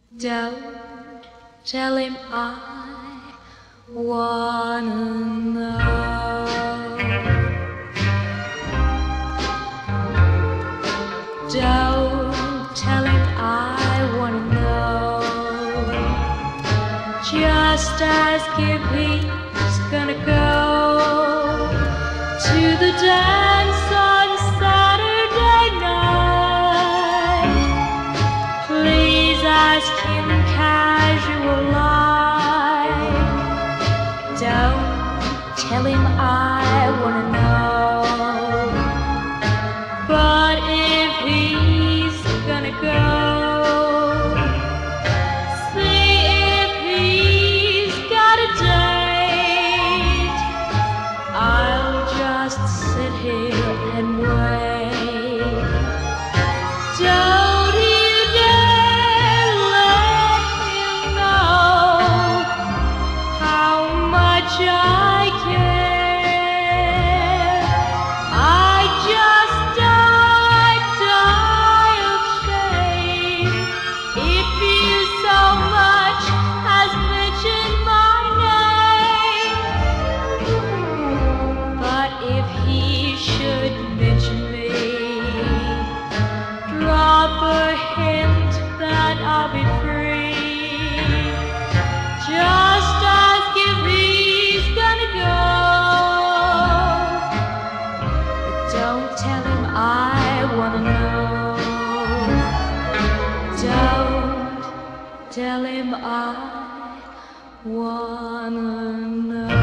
Don't tell him I wanna know. Don't tell him I wanna know. Just ask if he's gonna go to the dance on Saturday night. Please ask him casual like. Don't tell him I wanna know. But if he's gonna go, see if he's got a date. I'll just sit here and wait. Don't you dare let him know how much I care. I just die of shame if you so much as mention my name. But if he should mention me, drop a hint that I'll be free. Just ask if he's gonna go. But don't tell him I wanna know. Don't tell him I wanna know.